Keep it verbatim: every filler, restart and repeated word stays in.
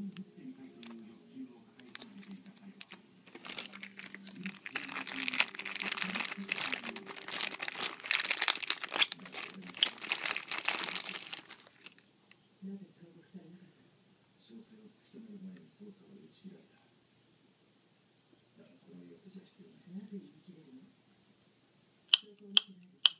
なぜ投獄されなかった？詳細を突き止める前に捜査は打ち切られた。だがこの様子じゃ必要ない。なぜ言い切れるの？証拠を見てないでしょ。